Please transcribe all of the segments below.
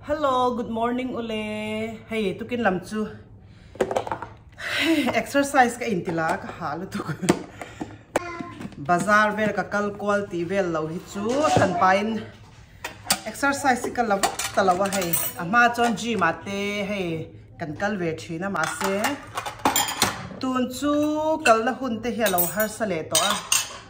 Hello, good morning ule. Hey, tu kin lam chu. Exercise ka intila ka halu tu. Bazar ver ka kal quality vel lo hi chu kan pain exercise ka law talawa hey. Ama chon ji mate hey kan kal ve thina ma se. Tun chu kal na hun te he lo har sa le to a.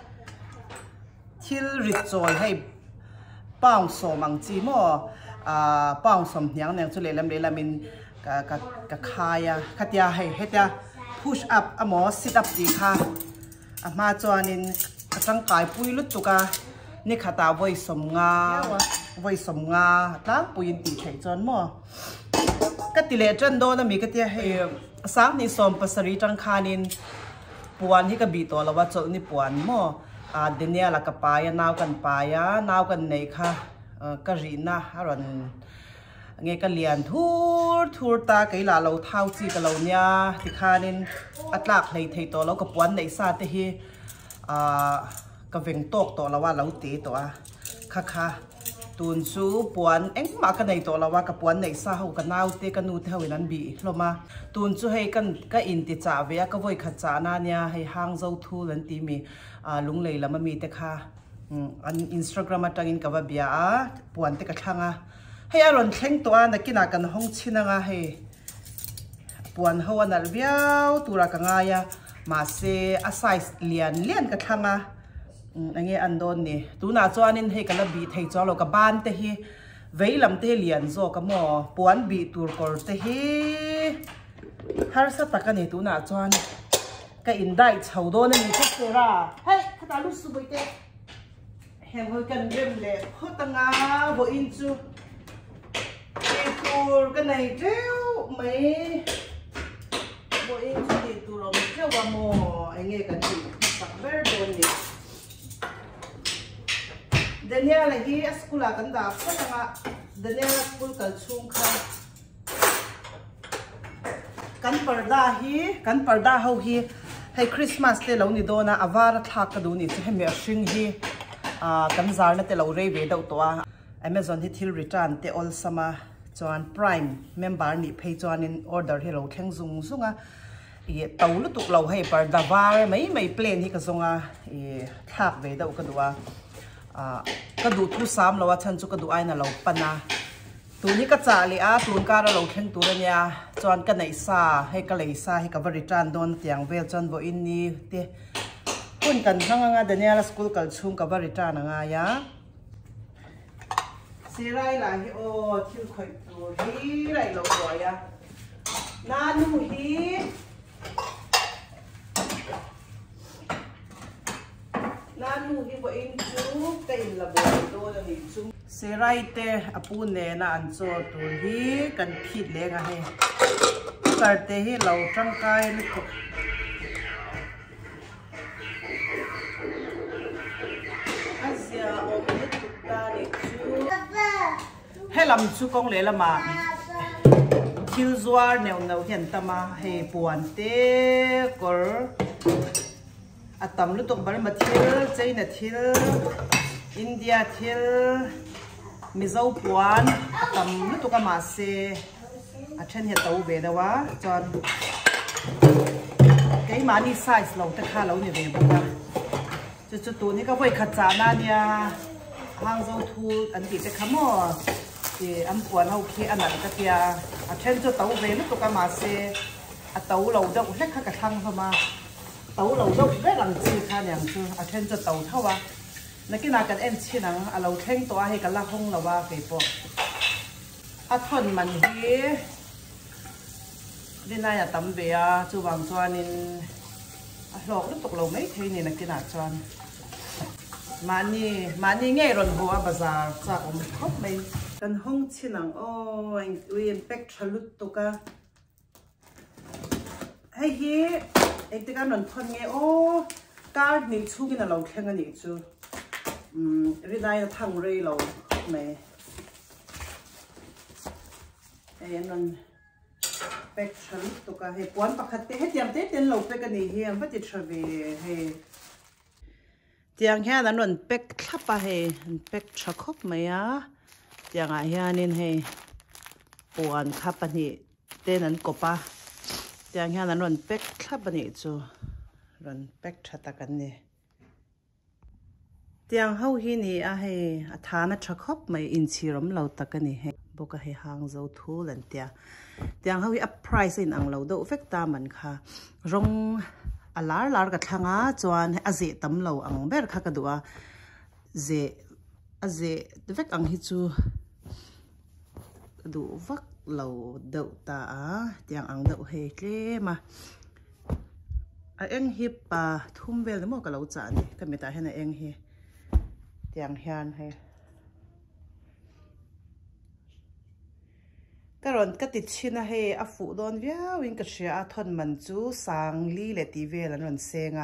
Thil ritual hey. Pang so mang chi mo pang som nyang nang chu le lam in ka khaya khatia hai hetia push up amo sit up ti kha ama chuanin katang kai pui lut tuka ni khata voi som nga tlang puin ti thai chon mo ka ti le tran do na mi ka tia he sang ni som pasari tang khanin puan hi ka bi to lawa chol ni puan mo denia la ka pa ya naw kan nei kha ka rina haron nghe ka lian thur ta kai la lo thau chi ka lo nya ti khanin atlak hlei thei to lo ka puan nei sa te hi ka veng tok to lawa lo te to a kha tun chu puan eng ma ka nei to lawa ka puan nei sa ho ka naw te ka nu te hawin an bi hloma tun chu hei kan ka in ti cha ve ka voi kha cha na nya hei Hangzothul an ti mi lung lei lama mi te kha an Instagram atangin ka ba bia puan te ka thanga hei aron thleng to a nakina kan hong china nga hei puan ho anal viau tura ka nga ya ma se a size lian ka thanga ange andon ni tuna chuanin hei kala bi thei chalo ka ban te hi veilam te lian zo ka mo puan bi tur kor te hi har sa takani tuna chuan ka indai chhodo na ni te sera hei khata lu su boi te hem hoi kan rem le khotanga bo in chu tur cái này treo mấy bộ em chỉ để tụi nó treo vào mồ anh nghe cái gì sắc very bon đi đến nhà là gì school là cái đó có thằng đến nhà school cái chung khai kan parda hau hi hay Christmas te lo ni do na avar thak ka du ni se me shing hi kan zar na te lo rei ve do to Amazon hi thil return te all sama chuan Prime member ni phei chuan in order hi lo thleng zunga e tau lu tuk lo hei par davar mai plan hi ka zonga e thak ve do ka duwa ka du thu sam lo wa chan chu ka du ai na lo pana tu ni ka cha li a tun ka lo thleng tu ra nya chuan ka nei sa hei ka lei sa hi ka vari tran don tiang vel chuan bo in ni te kun kan hanga Daniel school kal chung ka vari tran nga ya sirai la hi o thil khoi tu hi rai lo boy ya nanu hi bo in chu ka in la boy do la ni chu sirai te apu ne na an cho tu hi kan phit le nga he kar te hi lo tang kai ni ko asia o ni tu ta ni hay làm chú công lẽ là mà thiếu doa nèo hiện tâm à hay buồn té cor tầm lúc tụng bảo mà thiếu China thiếu India thiếu Mizo buồn tầm lúc tụng mà se trên hiện tàu về đâu á chọn cái mà ni size lâu tất cả lâu như vậy bông à cho tụi này có phải khát chán à nha Hangzothul anh chị sẽ khám mò thì anh buồn hậu khi anh ăn cái kia trên cho tàu về lúc tụi mà xe tàu lâu đâu rất khác cả thăng thôi mà tàu lâu đâu rất là chi khá nhàng chứ trên cho tàu thâu à nó cái nào cần em chi năng lâu thêm tòa hay cả là không là ba về bộ thuần mình hi bên này tắm về chú bằng cho nên lọc lúc tụi lâu mấy thế này là cái nào cho mani nghe rồi hoa bazar cha om khóc mày kan hong chinang o anh uyen pek thalut to ka hey hi ek te kan non thon nge o card ni chugin a lo thleng ani chu rinai thang rei lo me ay non pek thalut to ka he puan pakhat te he tiam te ten lo pek ani hi am pati thave he tiang hian an non pek thlapa he pek thakop mai a tiang a hian in he buồn khắp bên này tên anh copa tiếng Hàn là pek khắp bên này chú run pek chặt cái này tiếng hậu hi này hay thà nó chắc khóc mày in chi rắm lâu ta cái này bố cái hay Hangzothul lần tiếng hậu hi price in ang lâu đâu phép ta mình kha rong lar cái thằng á chuan dễ tấm lâu ang ber kha cái đũa dễ phép ang hi chú đủ vắt lâu đậu ta tiếng ăn đậu hề thế mà anh hiệp thum về nó cái lâu chả này cái mấy ta hay là anh hiệp tiếng Hàn hay cái rồi cái tít chín hay phụ đón vía win cái xe thon mình chú sang li lệ tv là nó xem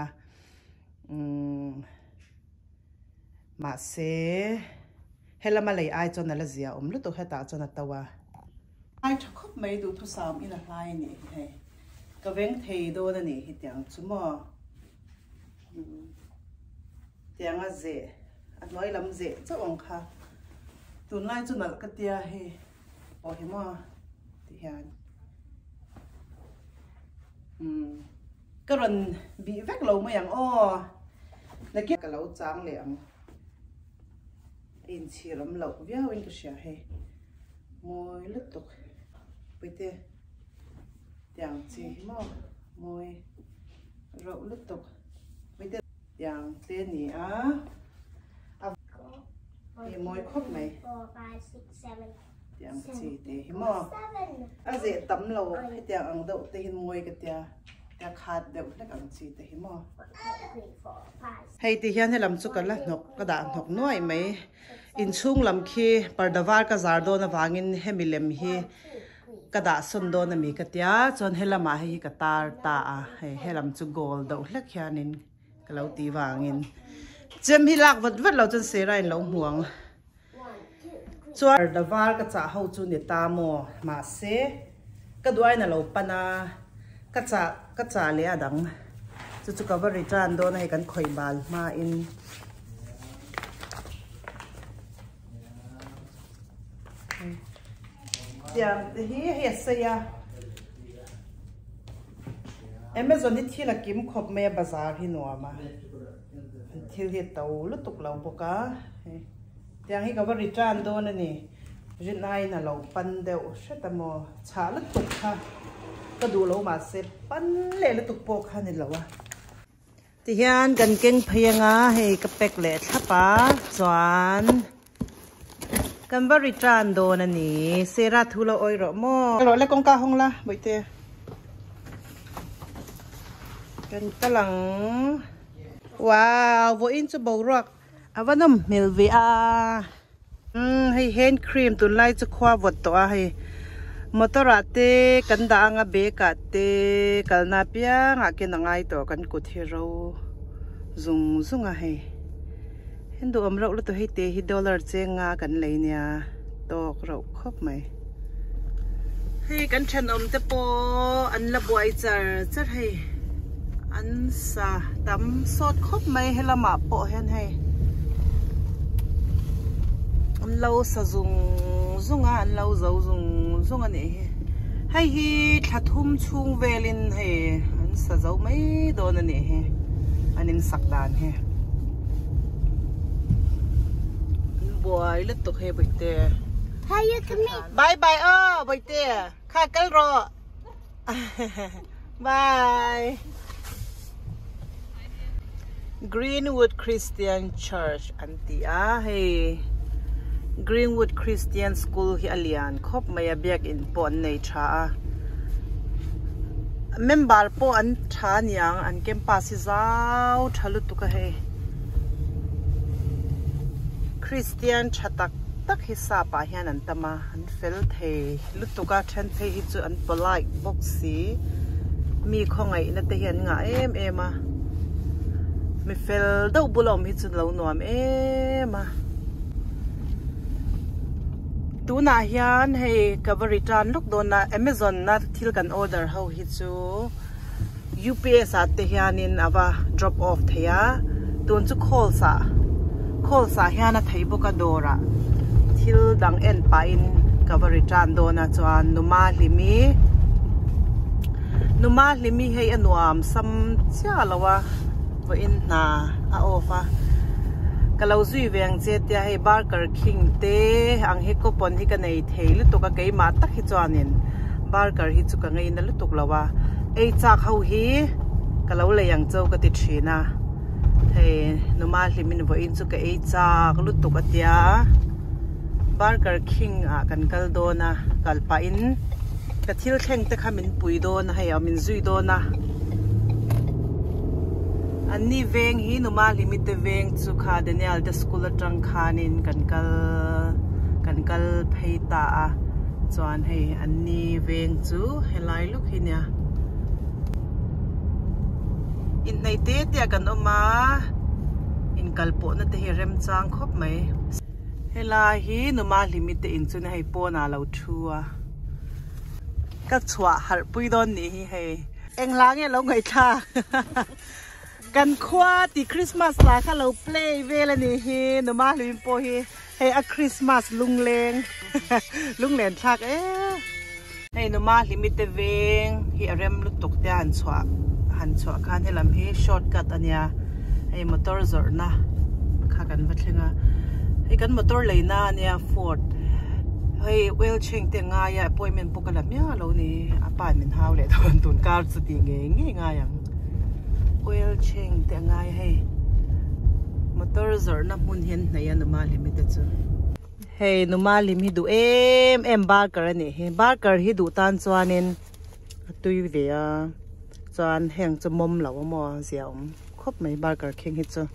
mà xe hay là mà lấy ai cho nó là gì lúc tôi hay tạo cho nó tao ai chắc khóc mấy đủ thu sắm in là hai nè hay cái vén thầy đô đó nè thì tiếng chú mò tiếng dễ anh nói làm dễ chắc ông kha tuần nay cho nó cái tia hay bỏ hiểm mà thì hàng cái lần bị vét lâu màอย่างnày kia cái lâu trắng liền in chi lắm lâu vía win cái xe hay môi lứt tục bây giờ tiếng chi mà môi rậu lứt tục bây giờ tiếng tên nhỉ thì môi khóc này tiếng chi thì mà dễ tắm lâu cái tiếng ăn đậu thì môi cái tiếng khát đậu cái ăn chi thì mà hay thì hiện hay làm chút cái là nọc cái đạn nọc nuôi mấy in chung làm khi par davar cái zar do na vangin hemilem hi cái đạn xuân do na mi cái tia chọn hay làm hay cái tar ta hay làm chút gold đậu lắc hiện in cái lâu tí vangin chém hi lạc vật vật lâu chân xe ra lâu muang cho davar cái chả hậu chu ni ta mo mà xe cái đuôi na lâu pana cái chả lẽ đắng chú cái vật tràn đó này cần khởi bal mà in tiếng thì hết say Amazon đi thi là kiếm khop me bazaar hi nuo mà thi hết tàu lúc tục lâu bốc á tiếng hi cái vật tràn đó này riêng ai là lâu pan đều sẽ tao mò chả lúc tục ha cái đồ lâu mà sẽ pan lệ lúc tục bốc ha này lâu thì hiện gần kinh phèn hay cái bẹc lệ tháp choán căn bari tràn đồ này nè xe ra thu lâu oi rồi mò rồi lấy con cá hông la bây giờ gần ta lằng wow vô in cho bầu ruột vẫn nằm mèo về hay hand cream tụi lai cho khoa vật to hay motorate kan da nga be ka te kalna pia nga ke nangai to kan ku thero zung he hindu amro lo to he te hi dollar che nga kan leinia to ro khop mai he kan than om te po an la buai char he an sa tam sot khop mai hela ma po hen he an lo sa zung an lo zo zung anh ấy hay hi thắt thum chung về lên he anh sa dấu mấy đồ này he anh em sạc đàn he boy lết tục he bây giờ bye bye bây giờ khai cái rồi bye Greenwood Christian Church anti hey Greenwood Christian School hi alian khop maya biak in pon nei tha member po an tha niang an campus zau thalu tu ka he Christian chatak tak hi sa pa hian an tama an fel the lutuka then the hi chu an polite boxi mi khongai na te hian nga em mi fel do bulom hi chu lo nuam tu na hian hey cover return look do na Amazon na thil kan order how hi chu UPS ate hian in ava drop off thaya tun chu khol sa hian a thei boka dawrah thil dang en pa in cover tran do na chuan numa limi hei anuam sam cha lawa vo in na a ofa kalau zui veng che tia hei Burger King te ang he coupon hi ka nei thei lu to ka ke ma tak hi chuanin burger hi chu ka ngei na lu tuk lawa ei chak ho hi kalau le yang chau ka ti thina hei numa limin vo in chu ka ei chak lu tuk atia Burger King a kan kal do na kal pa in ka thil thleng te khamin pui do na hei amin zui do na Ani veng hi numa limite veng chu kha Daniel the school atang khanin kan kal pheita a chuan hei ani veng chu helai luk hinia in nei te kan oma in kalpo na te hi rem chang khop mai helai hi numa limite in chu na hei po na lo thua ka chwa har pui don ni hi hei englang e lo ngai thaกันคว้าตีคริสต์มาสลาค่ะเราเพลย์เวลานี่ฮีนมาลืมโปฮีเฮอคริสต์มาสลุงเลงลุงเลนชักเเฮนมาลิมิตเวงฮีเร็มลุตกเตียนหันสวะคันให้ลำฮีช็อตกัดอันเนี้ยเฮมอเตอร์จอร์นะข้ากันวัดเลยนะเฮกันมอเตอร์เลยนะเนี่ยฟอร์ดเฮ้ยเวลเชงเตียงง่ายอะป่วยมันปกติเนี่ยเรานี่อาป่านมันหาวเลยตุนการสุดที่ง่ายอย่างoil change te ngai hei motor zor na mun hen naya numa limit chu hei numa lim hi du em burger ani he burger hi du tan chuanin tui ve a chuan heng chu mom lo mo ziaum khop mai Burger King hi chu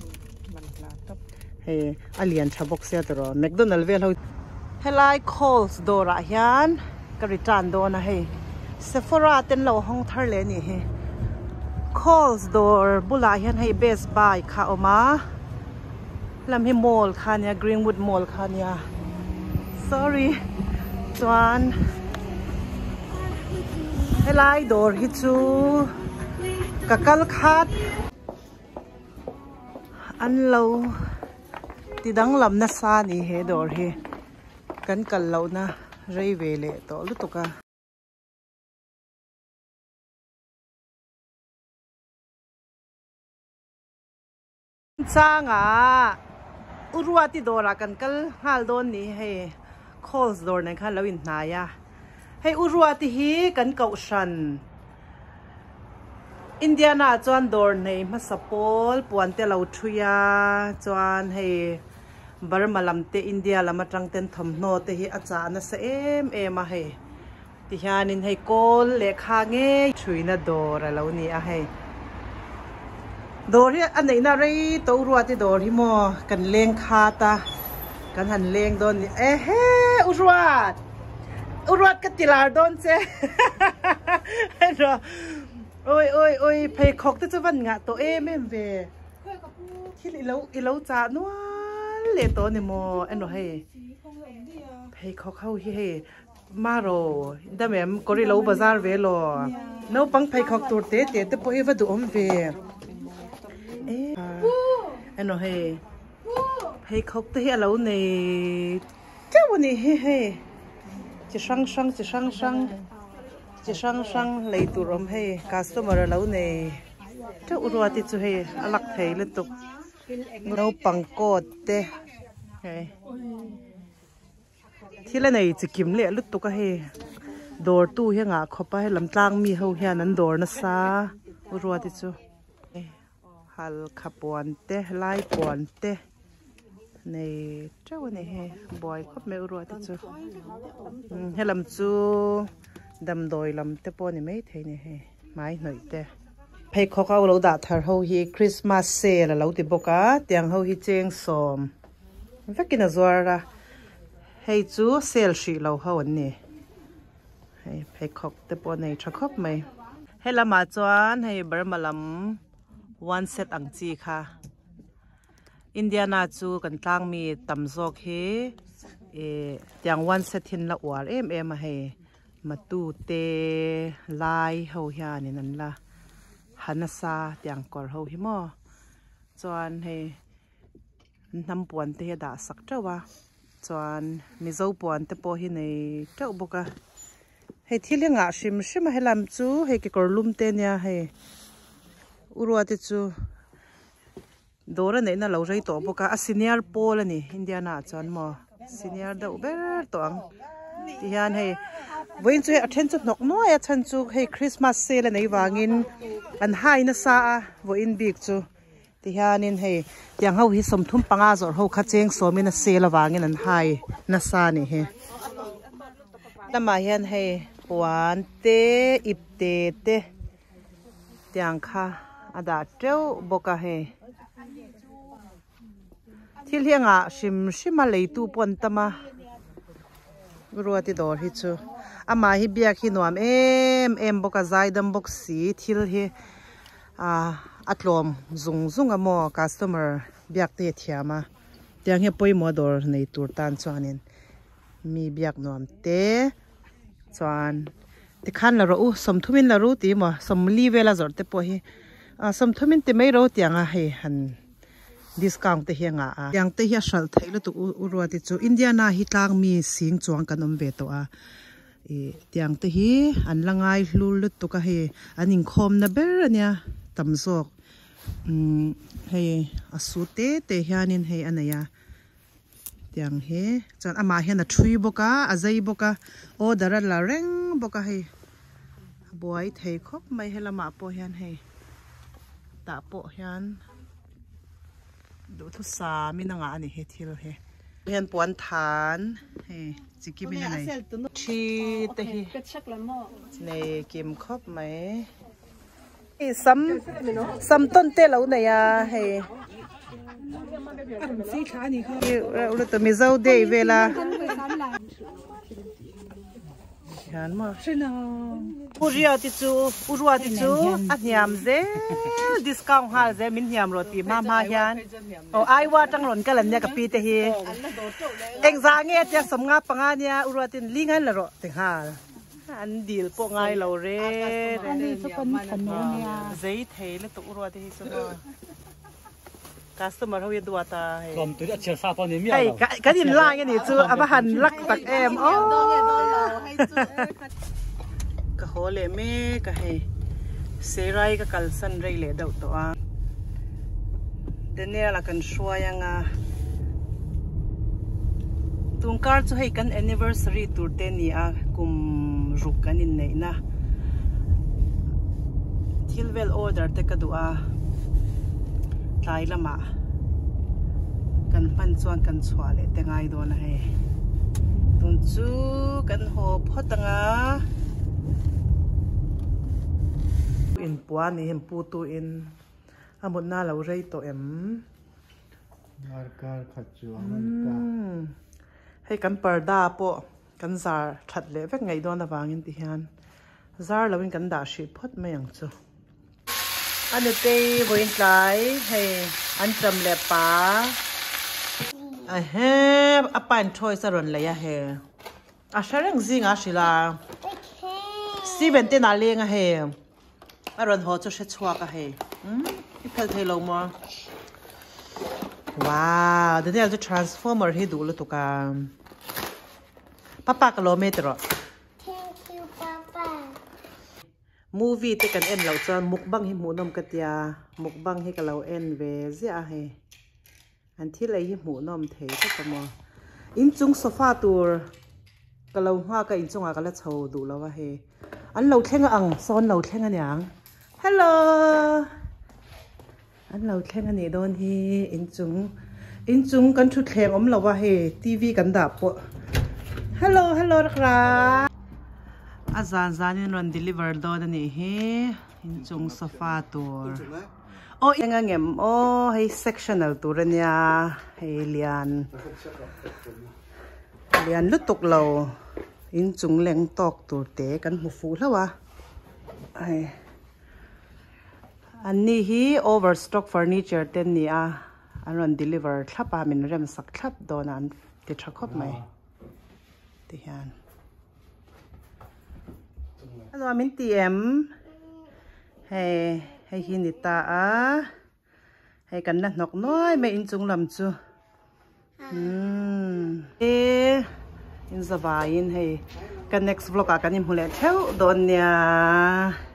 hei alian thabok sia tro McDonald vel ho helai calls dawrah hian ka return do na hei Sephora ten lo hong thar le ni he Calls door bula hian hei Best Buy kha oma lam hi mall khania Greenwood Mall khania sorry chuan helai door hi chu kakal khat an lo tidang lam na sa ni he door hi kan kal lo na rei ve le to lu tuka Sanga uruati dora kan kal hal don ni he calls door na khan lawin na ya he uruati hi kan kau shan Indiana chuan door nei ma sapol puante lo thuya chuan he barmalam te India lama tangten thomno te hi acha na sa em a he ti hianin he kol le kha nge thuina door lo ni a he Dor hi an nei na rei to ruati dor hi mo kan leng kha ta kan han leng don ni he uruat ka tilar don che ro oi phei khok te chawan nga to em ve thil ilo cha nual le to ni mo eno he phei khok hau hi he maro damem kori lo bazar ve lo no pang phei khok tur te po e va du om ve ano hey hey khóc tới hi lâu này cái bọn này hey chỉ sang lấy tủ rom hey customer lâu này cái uruat thì chú hey alak thấy liên tục nấu bằng cột thế hey thì là này chỉ kiếm lệ liên tục cái hey door tu hi ngã khopa hay làm tang mi hậu hiền ăn door na sa uruat thì chú hal khapon te lai pon te nei chaw ne he boy khop me uro te chu helam chu dam doi lam te pon ni mai thei ne he mai noi te phei kho kha lo da thar ho hi Christmas sale lo ti boka tiang ho hi cheng som vakina zwara hei chu sale shi lo ho an ni hei phei khok te pon nei tha khop mai helama chuan hei barmalam one set ang chi kha Indiana chu kan tlang mi tamzok he tiang one set hin la war em a he matu te lai ho hian in an la hanasa tiang kor ho hi mo chuan he nam puan te da sak tawa chuan mizo puan te po hi nei tau boka hei thilinga shim helam chu hei ke korlum te nia hei urua te chu dawrah nei na lo rei to boka a senior pol ani indiana chuan mo senior da uber to ang ti hian hei voin chu athen chu nok no ya chan chu hei Christmas sale nei wangin an hai na sa a voin bik chu ti hianin hei tiang ho hi somthum panga zor ho kha cheng somin a sale wangin an hai na sa ni he lama hian hei puan te ipte te tiang kha ada treu boka he thil hianga shima leitu pon tama ruati dor hi chu ama hi biak hi nuam em boka zaidam box si thil hi atlom zung amo customer biak te thiama tiang he poimo dor nei tur tan chuanin mi biak nuam te chuan ti khan la ro somthumin la ru ti mo somli vela zor te po hi somthumin ti mai ro tianga he han discount te hianga yang te hi shal thailo tu urwati chu indiana hi tlang mi sing chuang kanom ve to a e tiang te hi an langai hlul lut tu ka he aning khom na ber ania tamzok he asute te hianin he anaya tiang he chan ama hian a thui boka azai boka order la reng boka he boy thei khop mai helama po hian he ta po hian do thu sa mi na nga ani he thil he hian puan than he chiki mi nei thi te hi nei kim khop mai e sam ton te lo na ya he si kha ni kha ula to mi zau de vela hian ma urua ti chu a hiam ze discount hal ze min hiam ro ti ma hian o ai wa tang ron kalan nya ka pi te hi engza nge tia som nga panga nia urua tin lingan la ro te hal an deal po ngai lo re ani so kan khano nia zei thei le to urua te hi chu customer ho ye duata he kom tu achel sa pa ni mi ai ka din la nge ni chu aba han lak tak em o ka hole me ka he serai ka kalsan rei le dau to a denia la kan shwayanga tungkar chu hei kan anniversary tur te ni a kum ruk kanin nei na thilvel order te ka du a tlai lama kan pan chuan kan chwa le te ngai do na he tun chu kan ho photanga in puan ni hem pu tu in amut na lo rei to em markar khachu amanka hei kan parda po kan zar that le vek ngai do na wangin ti hian zar lawin kan da shi phot mai ang chu anu te voin tlai hei an tram le pa I have a pan choice aron le ya he a shareng zinga shila 17 na lenga he aron ho chu she chua ka he I phel thei lo mo wow the day the transformer he du lu tu ka papa kilometer thank you papa movie te kan en lo chan mukbang hi mu nom katia mukbang hi ka lo en ve zia he an thil ai hi mu nom thei ta kamo in chung sofa tur ka lo hwa ka in chunga ka la chho du lo wa he an lo thlenga ang son lo thlenga nyang hello an lo thlenga ni don hi in chung kan thu thleng om lo wa he tv kan da po hello rakra azan in ron deliver do da ni he in chung sofa tur o inga ngem o hey sectional tur ania hey lian lutuk lo in chung leng tok tur te kan mu fu hlawa ai anni hi overstock furniture ten ni a aron deliver thlapa min rem sak thlap donan ti thakop mai ti hian ano amin tm hey hinita a hey kan na nok noi me in chung lam chu in zavain hey kan next vlog ka kanim hule theu don nia